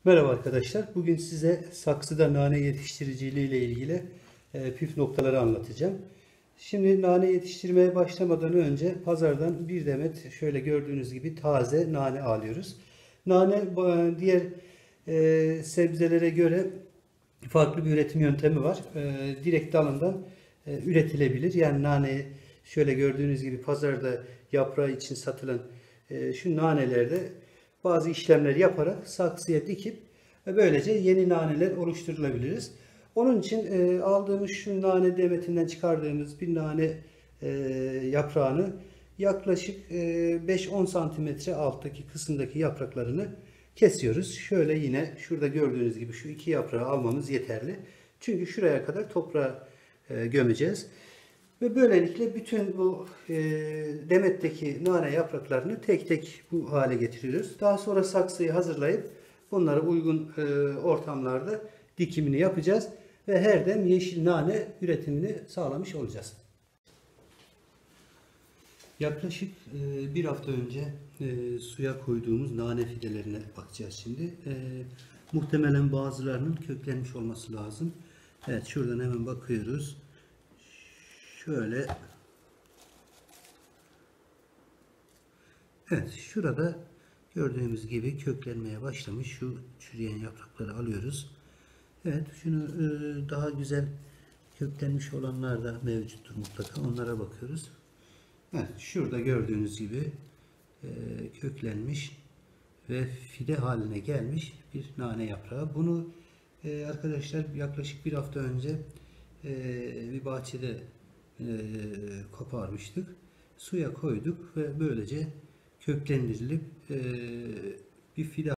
Merhaba arkadaşlar. Bugün size saksıda nane yetiştiriciliği ile ilgili püf noktaları anlatacağım. Şimdi nane yetiştirmeye başlamadan önce pazardan bir demet şöyle gördüğünüz gibi taze nane alıyoruz. Nane diğer sebzelere göre farklı bir üretim yöntemi var. Direkt dalından üretilebilir. Yani nane şöyle gördüğünüz gibi pazarda yaprağı için satılan şu nanelerde bazı işlemler yaparak saksıya dikip böylece yeni naneler oluşturulabiliriz. Onun için aldığımız şu nane demetinden çıkardığımız bir nane yaprağını yaklaşık 5-10 santimetre alttaki kısımdaki yapraklarını kesiyoruz. Şöyle yine şurada gördüğünüz gibi şu iki yaprağı almamız yeterli. Çünkü şuraya kadar toprağa gömeceğiz. Ve böylelikle bütün bu demetteki nane yapraklarını tek tek bu hale getiriyoruz. Daha sonra saksıyı hazırlayıp bunları uygun ortamlarda dikimini yapacağız. Ve her dem yeşil nane üretimini sağlamış olacağız. Yaklaşık bir hafta önce suya koyduğumuz nane fidelerine bakacağız şimdi. Muhtemelen bazılarının köklenmiş olması lazım. Evet, şuradan hemen bakıyoruz. Şöyle. Evet, şurada gördüğümüz gibi köklenmeye başlamış. Şu çürüyen yaprakları alıyoruz. Evet, şunu daha güzel köklenmiş olanlar da mevcuttur mutlaka. Onlara bakıyoruz. Evet, şurada gördüğünüz gibi köklenmiş ve fide haline gelmiş bir nane yaprağı. Bunu arkadaşlar yaklaşık bir hafta önce bir bahçede koparmıştık. Suya koyduk ve böylece köklendirilip bir fide